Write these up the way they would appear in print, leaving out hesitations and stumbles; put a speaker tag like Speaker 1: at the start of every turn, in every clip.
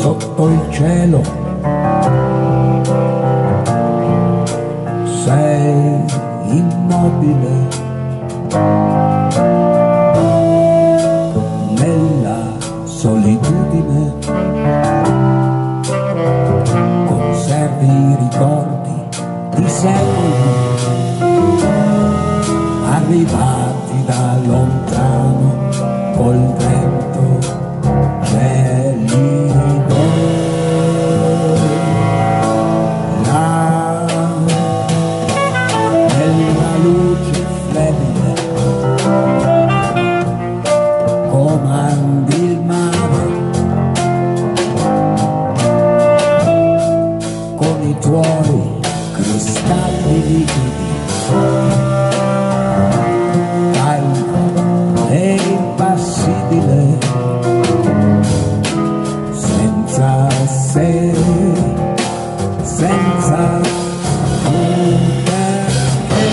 Speaker 1: sotto il cielo, sei immobile nella solitudine, conservi i ricordi di secoli arrivati da lontano col vento gelido. Là nella luce flebile comandi il mare con i tuoi cristalli liquidi, impassibile, senza sé, senza un perché.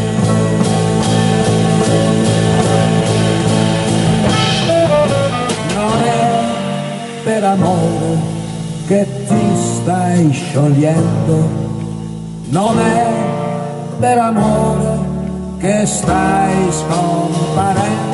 Speaker 1: Non è per amore che ti stai sciogliendo, non è per amore che stai scomparendo.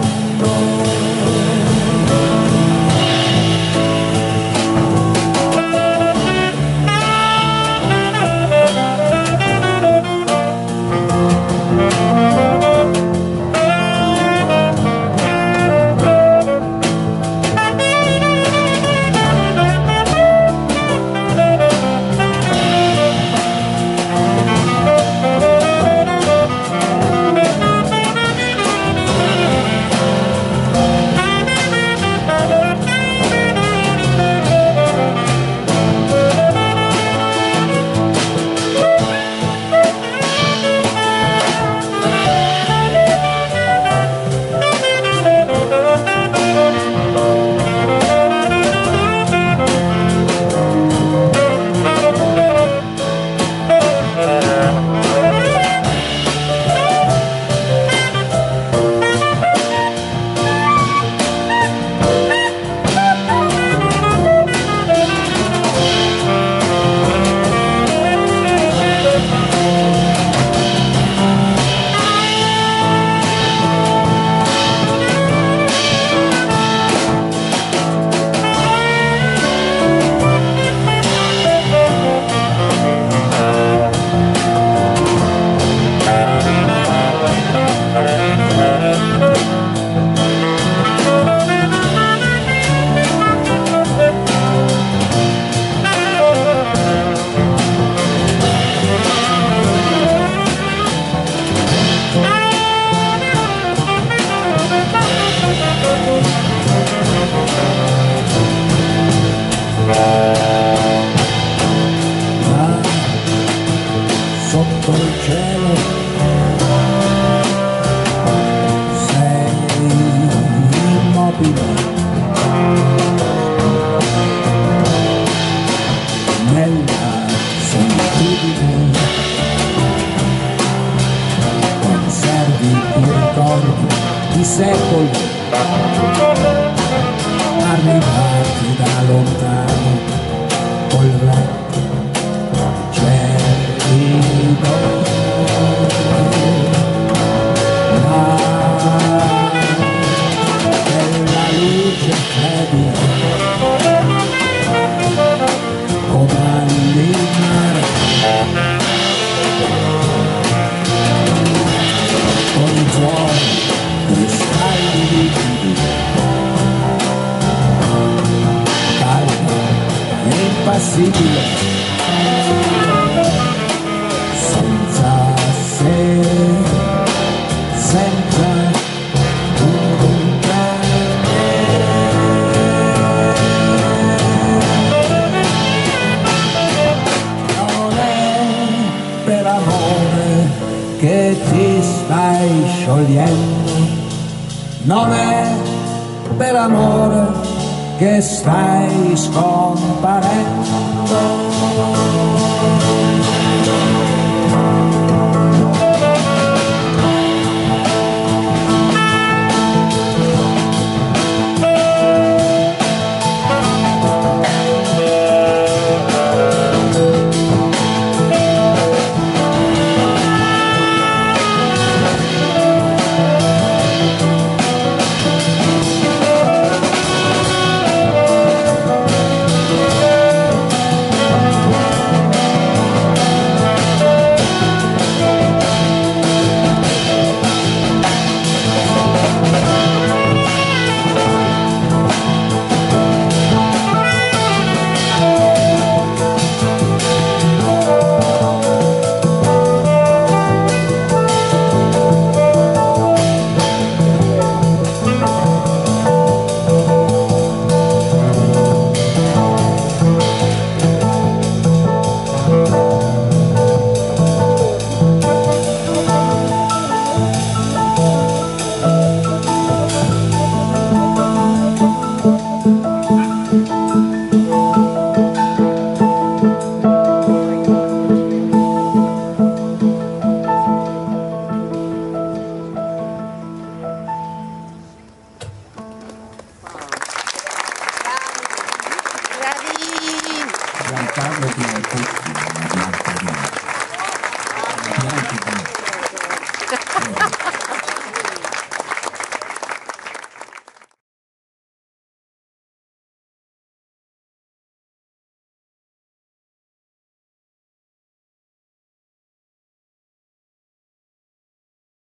Speaker 1: Sotto il cielo sei immobile nella solitudine, conservi i ricordi di secoli arrivati da lontano col vento gelido. Nella luce flebile comandi il mare con i tuoi cristalli liquidi, calma e impassibile, senza sé, senza un perché. Non è per amore che ti stai sciogliendo, non è per amore che stai scomparendo.
Speaker 2: Carlo Piero Cocchino, Bianca di